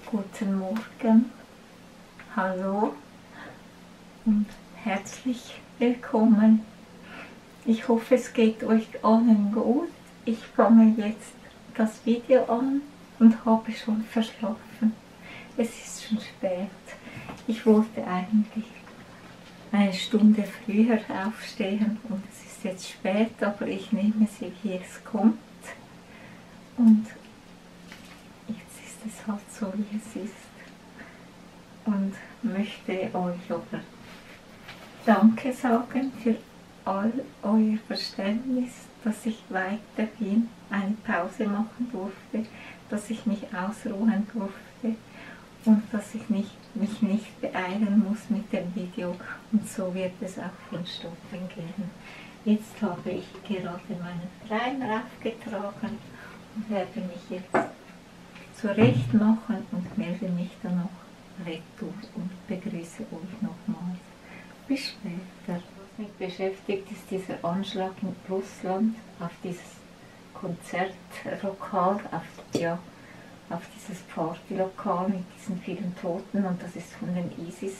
Guten Morgen, hallo und herzlich willkommen. Ich hoffe, es geht euch allen gut. Ich fange jetzt das Video an und habe schon verschlafen. Es ist schon spät. Ich wollte eigentlich eine Stunde früher aufstehen und es ist jetzt spät, aber ich nehme sie, wie es kommt. Und jetzt ist es halt so, wie es ist. Und möchte euch aber Danke sagen für all euer Verständnis, dass ich weiterhin eine Pause machen durfte, dass ich mich ausruhen durfte und dass ich mich nicht beeilen muss mit dem Video, und so wird es auch vonstatten gehen. Jetzt habe ich gerade meinen Primer aufgetragen und werde mich jetzt zurecht machen und melde mich dann noch retour und begrüße euch nochmals. Bis später. Was mich beschäftigt, ist dieser Anschlag in Russland auf dieses Konzertlokal, auf dieses Partylokal mit diesen vielen Toten, und das ist von den ISIS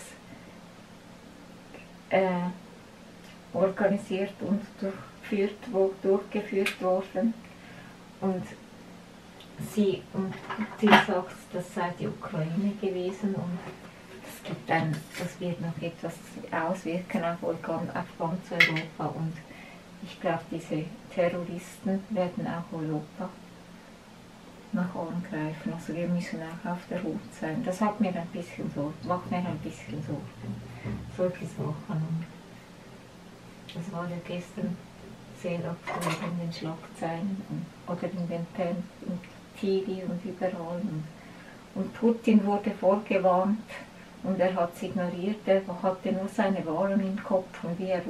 organisiert und durchgeführt worden. Und Putin sagt, das sei die Ukraine gewesen, und das wird noch etwas auswirken auf ganz Europa, und ich glaube, diese Terroristen werden auch Europa noch angreifen. Also wir müssen auch auf der Hut sein. Das macht mir ein bisschen Sorgen, solche Sachen. Und das war ja gestern sehr aktuell in den Schlagzeilen oder in den im TV und überall. Und Putin wurde vorgewarnt und er hat es ignoriert. Er hatte nur seine Wahlen im Kopf und wie er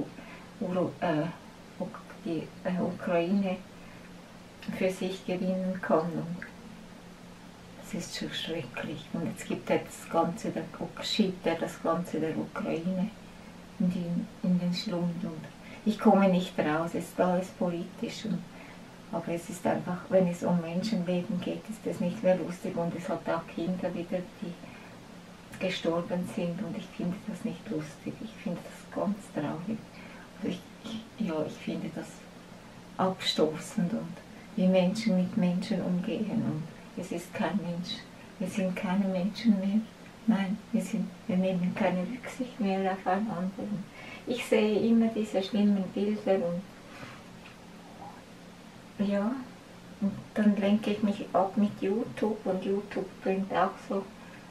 die Ukraine für sich gewinnen kann. Und es ist schon schrecklich. Und jetzt schiebt er das Ganze der Ukraine in den Schlund. Und ich komme nicht raus, es ist alles politisch. Aber es ist einfach, wenn es um Menschenleben geht, ist es nicht mehr lustig. Und es hat auch Kinder wieder, die gestorben sind. Und ich finde das nicht lustig. Ich finde das ganz traurig. Also ich finde das abstoßend, und wie Menschen mit Menschen umgehen. Und es ist kein Mensch. Wir sind keine Menschen mehr. Nein, wir nehmen keine Rücksicht mehr aufeinander. Ich sehe immer diese schlimmen Bilder und dann lenke ich mich ab mit YouTube, und YouTube bringt auch so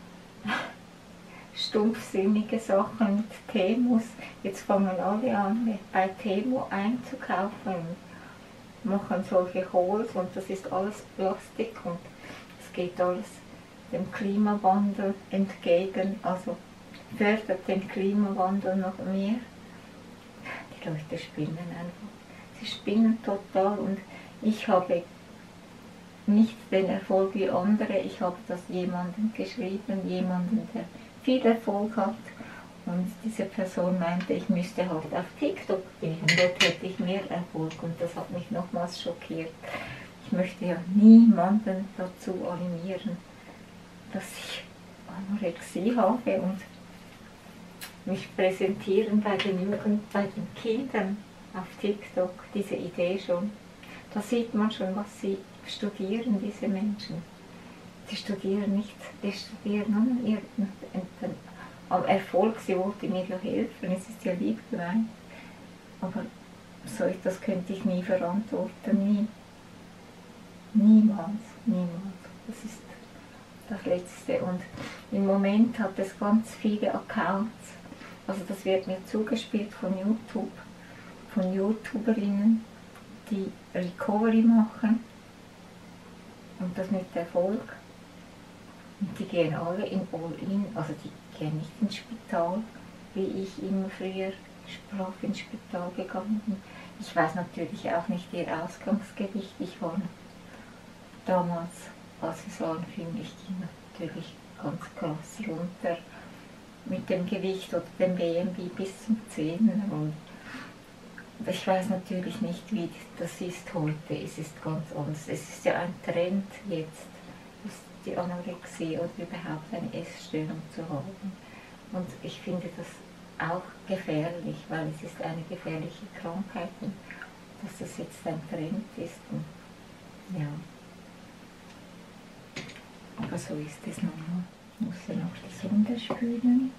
stumpfsinnige Sachen mit Temus. Jetzt fangen alle an, bei Temu einzukaufen, machen solche Holes, und das ist alles Plastik, und es geht alles dem Klimawandel entgegen, also fördert den Klimawandel noch mehr. Die Leute spinnen einfach. Sie spinnen total, und ich habe nicht den Erfolg wie andere. Ich habe das jemandem geschrieben, jemanden, der viel Erfolg hat, und diese Person meinte, ich müsste halt auf TikTok gehen, dort hätte ich mehr Erfolg, und das hat mich nochmals schockiert. Ich möchte ja niemanden dazu animieren, dass ich Anorexie habe und mich präsentieren bei den Kindern auf TikTok, diese Idee schon. Da sieht man schon, was sie studieren, diese Menschen. Die studieren nur irgendeinen Erfolg, sie wollte mir ja helfen, es ist ja lieb gemeint. Aber so etwas könnte ich nie verantworten, nie. Niemals. Das ist das Letzte. Und im Moment hat es ganz viele Accounts, also das wird mir zugespielt von YouTube, von YouTuberinnen, die Recovery machen, und das mit Erfolg. Und die gehen alle in All-In, also die gehen nicht ins Spital, wie ich immer früher brav ins Spital gegangen bin. Ich weiß natürlich auch nicht ihr Ausgangsgewicht. Ich war damals, als es anfing, ich ging natürlich ganz krass runter mit dem Gewicht oder dem BMI bis zum 10. Und ich weiß natürlich nicht, wie das ist heute. Es ist ganz anders. Es ist ja ein Trend jetzt. die Anorexie oder überhaupt eine Essstörung zu haben. Und ich finde das auch gefährlich, weil es ist eine gefährliche Krankheit und dass das jetzt ein Trend ist. Und ja. Aber so ist es nun mal. Ich muss ja noch das runterspülen.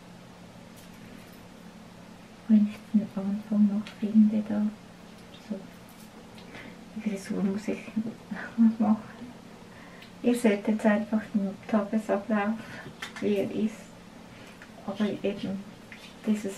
Wenn ich den Anfang noch finde, da. So. Die Frisur muss ich noch machen. Ihr seht jetzt einfach den Tagesablauf, wie er ist. Aber eben dieses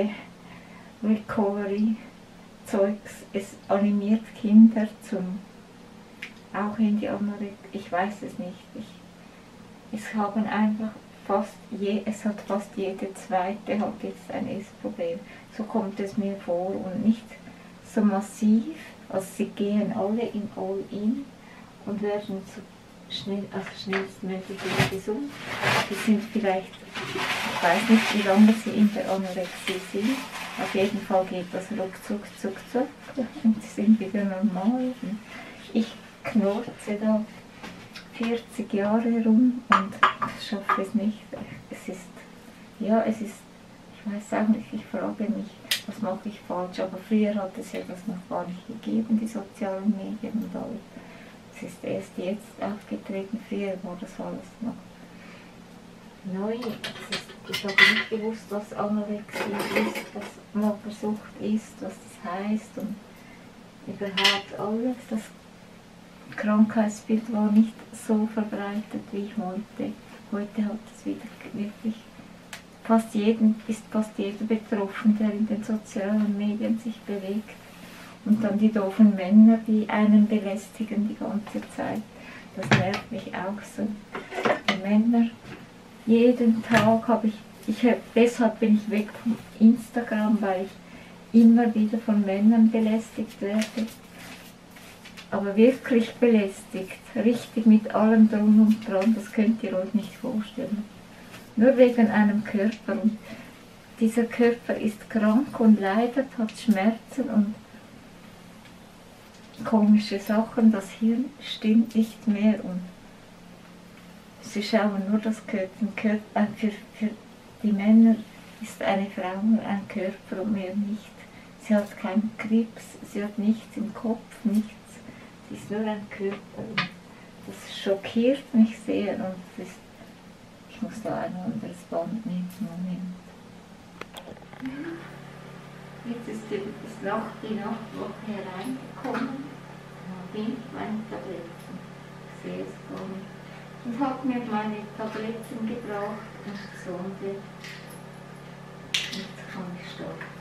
Mode-Recovery-Zeugs, es animiert Kinder zum auch in die Anorexie. Ich weiß es nicht. Es haben einfach es hat fast jede zweite hat jetzt ein Essproblem. So kommt es mir vor und nicht so massiv. Also sie gehen alle in All-In und werden so schnellstmöglich wieder gesund. Die sind vielleicht, ich weiß nicht, wie lange sie in der Anorexie sind. Auf jeden Fall geht das ruckzuck, zuck, zuck und sie sind wieder normal. Und ich knurze da 40 Jahre rum und schaffe es nicht. Ich weiß auch nicht, ich frage mich, was mache ich falsch, aber früher hat es ja das noch gar nicht gegeben, die sozialen Medien und alles. Es ist erst jetzt aufgetreten, früher war das alles noch neu. Ich habe nicht gewusst, was Anorexie ist, was Magersucht ist, was das heißt und überhaupt alles. Das Krankheitsbild war nicht so verbreitet wie heute. Heute hat es wieder wirklich fast jeder betroffen, der in den sozialen Medien sich bewegt. Und dann die doofen Männer, die einen belästigen die ganze Zeit. Das nervt mich auch so. Die Männer, jeden Tag deshalb bin ich weg vom Instagram, weil ich immer wieder von Männern belästigt werde. Aber wirklich belästigt, richtig mit allem drum und dran, das könnt ihr euch nicht vorstellen. Nur wegen einem Körper. Und dieser Körper ist krank und leidet, hat Schmerzen und komische Sachen, das Hirn stimmt nicht mehr und sie schauen nur das Körper. Für die Männer ist eine Frau nur ein Körper und mehr nicht. Sie hat keinen Krebs, sie hat nichts im Kopf, nichts. Sie ist nur ein Körper. Das schockiert mich sehr und ich muss da ein anderes Band nehmen. Moment. Jetzt ist die Nachtwoche hereingekommen. Da bin ich meine Tabletten. Ich sehe es gar nicht. Und habe mir meine Tabletten gebracht und Sonde. Jetzt kann ich starten.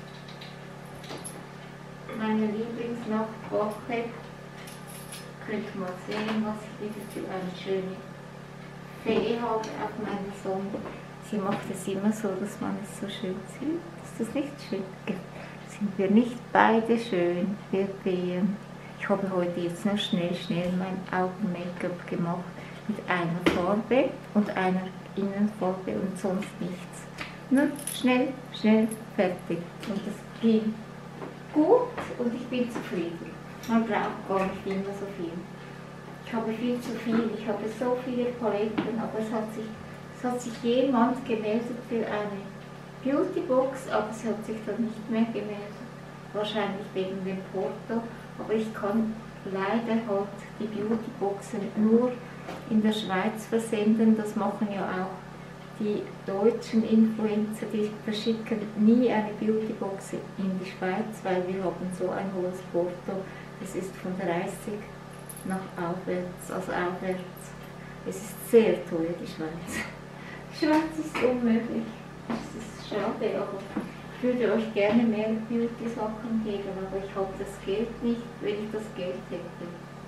Meine Lieblingsnachtwoche. Könnt mal sehen, was ich wieder für eine schöne Fee habe auf meiner Sonde. Sie macht es immer so, dass man es so schön sieht. Ist das nicht schön? Sind wir nicht beide schön, wir Feen? Ich habe heute jetzt nur schnell mein Augen-Make-up gemacht mit einer Farbe und einer Innenfarbe und sonst nichts. Nur schnell, fertig. Und das ging gut und ich bin zufrieden. Man braucht gar nicht immer so viel. Ich habe viel zu viel, ich habe so viele Paletten, aber es hat sich jemand gemeldet für eine Beautybox, aber sie hat sich dann nicht mehr gemeldet. Wahrscheinlich wegen dem Porto, aber ich kann leider halt die Beautyboxen nur in der Schweiz versenden. Das machen ja auch die deutschen Influencer, die verschicken nie eine Beautybox in die Schweiz, weil wir haben so ein hohes Porto. Es ist von 30 nach aufwärts, also aufwärts. Es ist sehr teuer, die Schweiz. Die Schweiz ist unmöglich. Es ist schade, aber ich würde euch gerne mehr Beauty-Sachen geben, aber ich habe das Geld nicht, wenn ich das Geld hätte.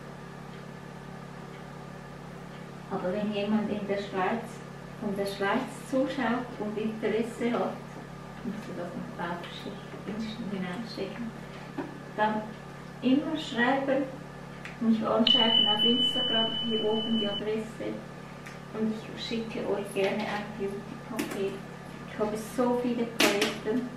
Aber wenn jemand von der Schweiz zuschaut und Interesse hat, musst du das noch hineinstecken, dann immer schreiben, mich anschreiben auf Instagram, hier oben die Adresse und ich schicke euch gerne ein Beauty-Paket. Ich habe so viele Paletten.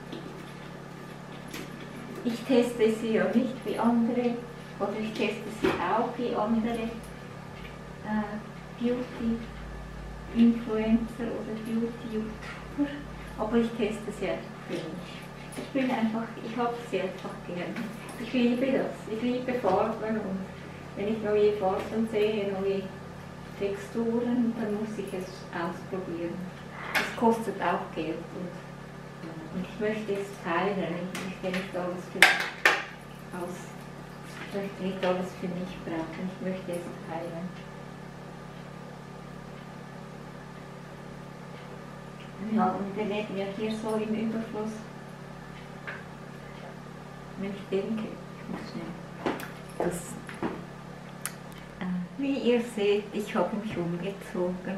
Ich teste sie ja nicht wie andere oder ich teste sie auch wie andere Beauty-Influencer oder Beauty-YouTuber, aber ich teste es ja für mich. Ich habe sie einfach gerne. Ich liebe das. Ich liebe Farben und wenn ich neue Farben sehe, neue Texturen, dann muss ich es ausprobieren. Es kostet auch Geld und ich möchte es teilen. Ich möchte nicht alles für mich brauchen. Ich möchte es teilen. Ja, und wir leben ja hier so im Überfluss. Wenn ich denke, ich muss schnell. Wie ihr seht, ich habe mich umgezogen.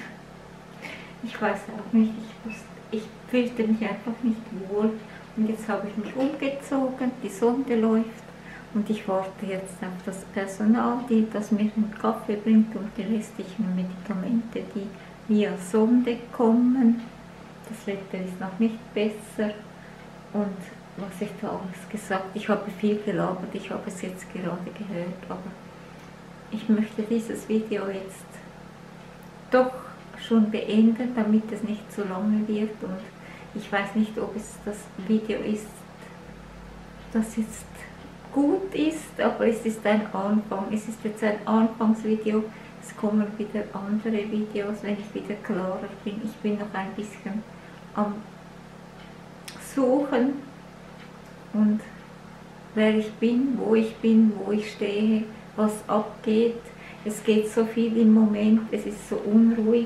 Ich weiß auch nicht, ich fühlte mich einfach nicht wohl. Und jetzt habe ich mich umgezogen, die Sonde läuft und ich warte jetzt auf das Personal, das mir den Kaffee bringt und die restlichen Medikamente, die via Sonde kommen. Das Wetter ist noch nicht besser und was ich da alles gesagt, ich habe viel gelabert, ich habe es jetzt gerade gehört, aber ich möchte dieses Video jetzt doch schon beenden, damit es nicht zu lange wird und ich weiß nicht, ob es das Video ist, das jetzt gut ist, aber es ist ein Anfang, es ist jetzt ein Anfangsvideo, es kommen wieder andere Videos, wenn ich wieder klarer bin. Ich bin noch ein bisschen am Suchen und wer ich bin, wo ich stehe, was abgeht. Es geht so viel im Moment, es ist so unruhig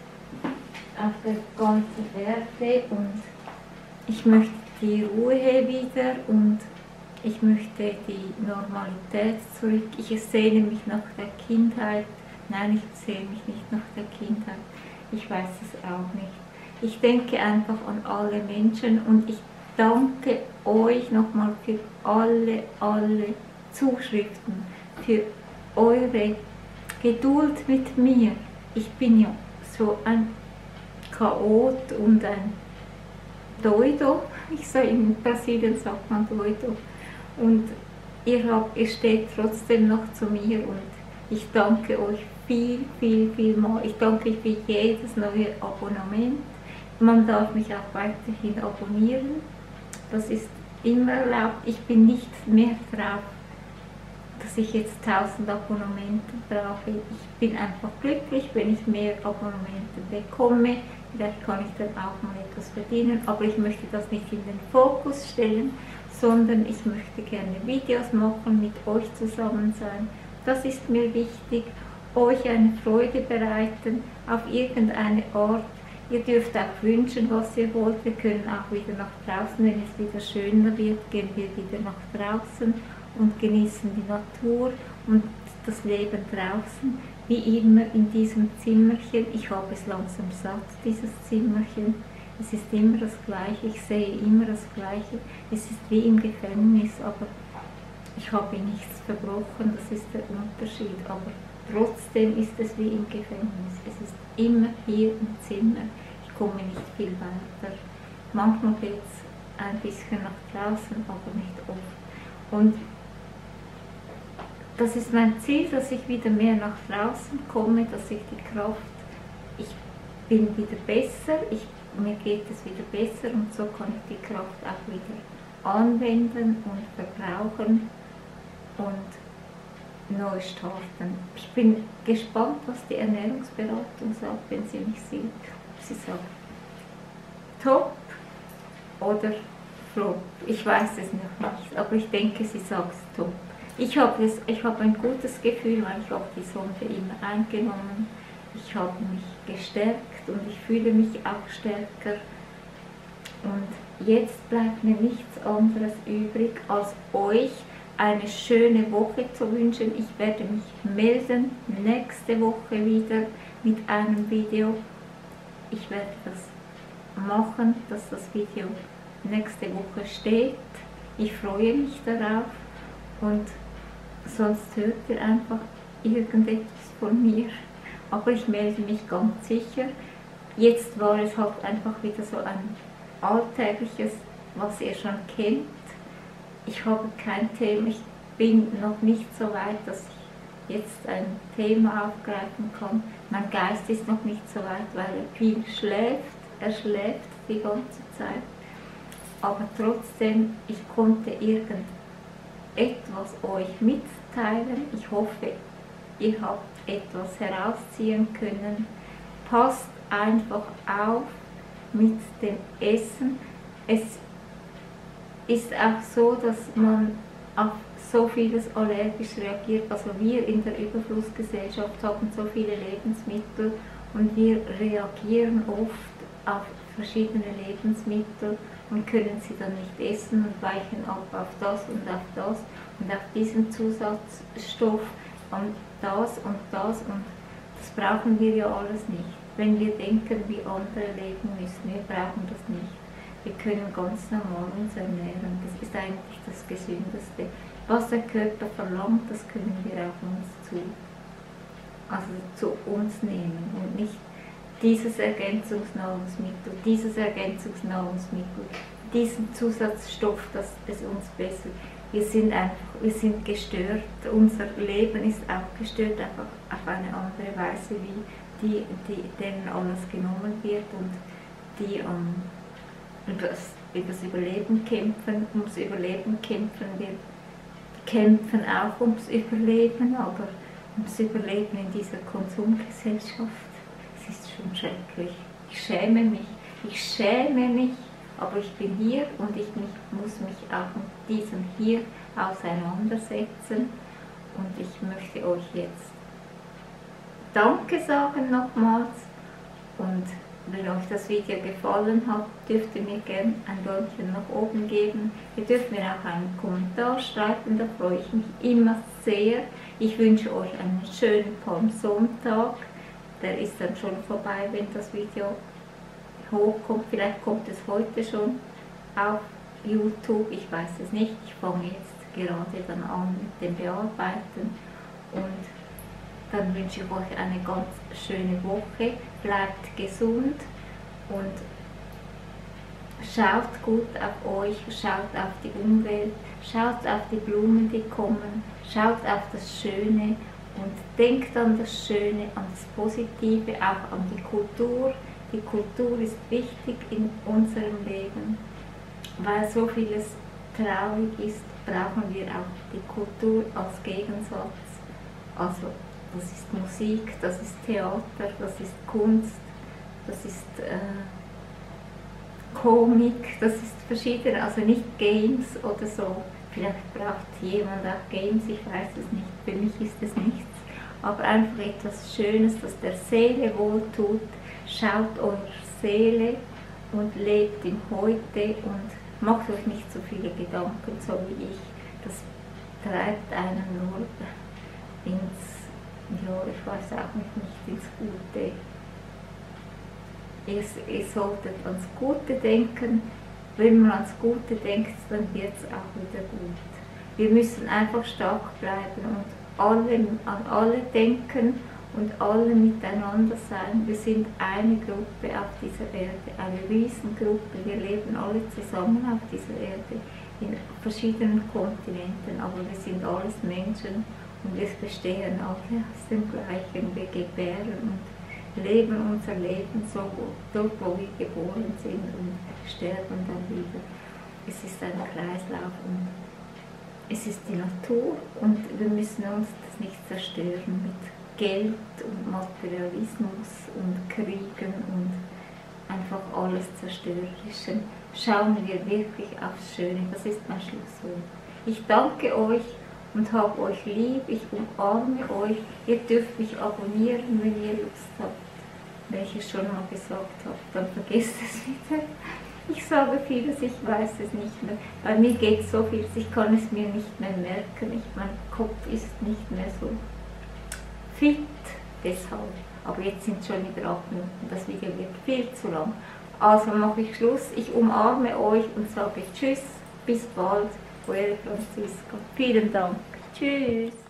auf der ganzen Erde und ich möchte die Ruhe wieder und ich möchte die Normalität zurück. Ich sehne mich nach der Kindheit. Nein, ich sehne mich nicht nach der Kindheit. Ich weiß es auch nicht. Ich denke einfach an alle Menschen und ich danke euch nochmal für alle Zuschriften, für eure Geduld mit mir. Ich bin ja so ein Chaot und ein Doido. In Brasilien sagt man Doido. Und ihr steht trotzdem noch zu mir und ich danke euch viel mal. Ich danke euch für jedes neue Abonnement. Man darf mich auch weiterhin abonnieren. Das ist immer erlaubt. Ich bin nicht mehr drauf, dass ich jetzt 1000 Abonnamente brauche. Ich bin einfach glücklich, wenn ich mehr Abonnamente bekomme. Vielleicht kann ich dann auch mal etwas verdienen, aber ich möchte das nicht in den Fokus stellen, sondern ich möchte gerne Videos machen, mit euch zusammen sein. Das ist mir wichtig, euch eine Freude bereiten, auf irgendeine Art. Ihr dürft auch wünschen, was ihr wollt. Wir können auch wieder nach draußen, wenn es wieder schöner wird, gehen wir wieder nach draußen und genießen die Natur und das Leben draußen, wie immer in diesem Zimmerchen. Ich habe es langsam satt, dieses Zimmerchen. Es ist immer das Gleiche, ich sehe immer das Gleiche. Es ist wie im Gefängnis, aber ich habe nichts verbrochen, das ist der Unterschied. Aber trotzdem ist es wie im Gefängnis. Es ist immer hier im Zimmer. Ich komme nicht viel weiter. Manchmal geht es ein bisschen nach draußen, aber nicht oft. Und das ist mein Ziel, dass ich wieder mehr nach draußen komme, dass ich die Kraft, ich bin wieder besser, mir geht es wieder besser und so kann ich die Kraft auch wieder anwenden und verbrauchen und neu starten. Ich bin gespannt, was die Ernährungsberatung sagt, wenn sie mich sieht. Sie sagt top oder flop. Ich weiß es noch nicht, aber ich denke, sie sagt top. Ich habe ein gutes Gefühl, weil ich habe die Sonde immer eingenommen. Ich habe mich gestärkt und ich fühle mich auch stärker. Und jetzt bleibt mir nichts anderes übrig, als euch eine schöne Woche zu wünschen. Ich werde mich melden nächste Woche wieder mit einem Video. Ich werde das machen, dass das Video nächste Woche steht. Ich freue mich darauf und sonst hört ihr einfach irgendetwas von mir. Aber ich melde mich ganz sicher. Jetzt war es halt einfach wieder so ein alltägliches, was ihr schon kennt. Ich habe kein Thema, ich bin noch nicht so weit, dass ich jetzt ein Thema aufgreifen kann. Mein Geist ist noch nicht so weit, weil er viel schläft. Er schläft die ganze Zeit. Aber trotzdem, ich konnte irgendetwas euch mitteilen. Ich hoffe, ihr habt etwas herausziehen können. Passt einfach auf mit dem Essen. Es ist auch so, dass man auf so vieles allergisch reagiert. Also wir in der Überflussgesellschaft haben so viele Lebensmittel und wir reagieren oft auf verschiedene Lebensmittel und können sie dann nicht essen und weichen ab auf das und auf das und auf diesen Zusatzstoff und das und das, und das brauchen wir ja alles nicht. Wenn wir denken, wie andere leben müssen, wir brauchen das nicht. Wir können ganz normal uns ernähren. Das ist eigentlich das Gesündeste. Was der Körper verlangt, das können wir auch zu uns nehmen und nicht dieses Ergänzungsnahrungsmittel, diesen Zusatzstoff, dass es uns besser. Wir sind gestört. Unser Leben ist auch gestört, einfach auf eine andere Weise, wie denen alles genommen wird und die übers Überleben kämpfen, ums Überleben kämpfen. Wir kämpfen auch ums Überleben, aber ums Überleben in dieser Konsumgesellschaft, es ist schon schrecklich. Ich schäme mich, aber ich bin hier und ich muss mich auch mit diesem hier auseinandersetzen, und ich möchte euch jetzt Danke sagen nochmals, und wenn euch das Video gefallen hat, dürft ihr mir gerne ein Däumchen nach oben geben. Ihr dürft mir auch einen Kommentar schreiben, da freue ich mich immer sehr. Ich wünsche euch einen schönen Palmsonntag. Der ist dann schon vorbei, wenn das Video hochkommt. Vielleicht kommt es heute schon auf YouTube, ich weiß es nicht. Ich fange jetzt gerade dann an mit dem Bearbeiten, und dann wünsche ich euch eine ganz schöne Woche. Bleibt gesund und schaut gut auf euch, schaut auf die Umwelt, schaut auf die Blumen, die kommen, schaut auf das Schöne und denkt an das Schöne, an das Positive, auch an die Kultur. Die Kultur ist wichtig in unserem Leben, weil so vieles traurig ist, brauchen wir auch die Kultur als Gegensatz. Also das ist Musik, das ist Theater, das ist Kunst, das ist Komik, das ist verschiedene, also nicht Games oder so. Vielleicht braucht jemand auch Games, ich weiß es nicht, für mich ist es nichts. Aber einfach etwas Schönes, das der Seele wohltut. Schaut eure Seele und lebt im Heute und macht euch nicht so viele Gedanken, so wie ich. Das treibt einen nur ich weiß auch nicht ins Gute. Ihr solltet ans Gute denken. Wenn man ans Gute denkt, dann wird es auch wieder gut. Wir müssen einfach stark bleiben und an alle denken und alle miteinander sein. Wir sind eine Gruppe auf dieser Erde, eine Riesengruppe. Wir leben alle zusammen auf dieser Erde, in verschiedenen Kontinenten, aber wir sind alles Menschen. Und wir bestehen alle aus dem Gleichen. Wir gebären und leben unser Leben so dort, wo wir geboren sind, und sterben dann wieder. Es ist ein Kreislauf und es ist die Natur, und wir müssen uns das nicht zerstören mit Geld und Materialismus und Kriegen und einfach alles Zerstörerischen. Schauen wir wirklich aufs Schöne. Das ist mein Schlusswort. Ich danke euch und habe euch lieb, ich umarme euch. Ihr dürft mich abonnieren, wenn ihr Lust habt. Wenn ich es schon mal gesagt habe, dann vergesst es wieder. Ich sage vieles, ich weiß es nicht mehr. Bei mir geht so viel, ich kann es mir nicht mehr merken. Mein Kopf ist nicht mehr so fit, deshalb. Aber jetzt sind schon wieder 8 Minuten, das Video wird viel zu lang. Also mache ich Schluss, ich umarme euch und sage Tschüss, bis bald. Eure Franziska. Vielen Dank. Tschüss.